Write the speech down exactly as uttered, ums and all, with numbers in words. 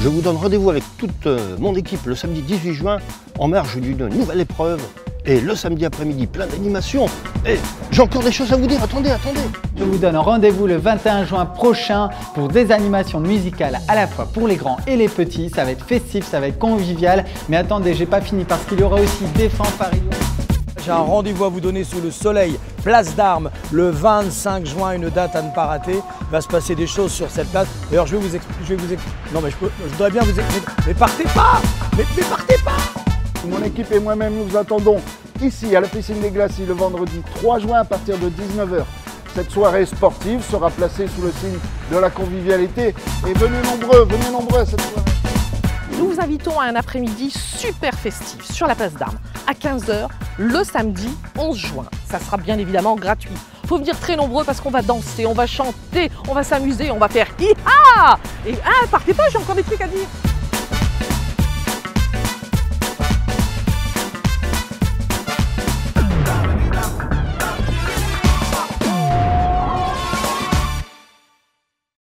Je vous donne rendez-vous avec toute mon équipe le samedi dix-huit juin en marge d'une nouvelle épreuve. Et le samedi après-midi, plein d'animations. Et j'ai encore des choses à vous dire, attendez, attendez. Je vous donne rendez-vous le vingt et un juin prochain pour des animations musicales à la fois pour les grands et les petits. Ça va être festif, ça va être convivial. Mais attendez, j'ai pas fini parce qu'il y aura aussi des fanfarillons. J'ai un rendez-vous à vous donner sous le soleil, place d'Armes, le vingt-cinq juin, une date à ne pas rater. Il va se passer des choses sur cette place. D'ailleurs, je vais vous expliquer. Je vais vous expliquer. Non, mais je, peux, je voudrais bien vous expliquer. Mais partez pas mais, mais partez pas. Mon équipe et moi-même, nous vous attendons ici à la piscine des Glacis le vendredi trois juin à partir de dix-neuf heures. Cette soirée sportive sera placée sous le signe de la convivialité. Et venez nombreux, venez nombreux à cette soirée. Nous vous invitons à un après-midi super festif sur la place d'Armes à quinze heures le samedi onze juin. Ça sera bien évidemment gratuit. Il faut venir très nombreux parce qu'on va danser, on va chanter, on va s'amuser, on va faire hi-ha. Et ah, partez pas, j'ai encore des trucs à dire.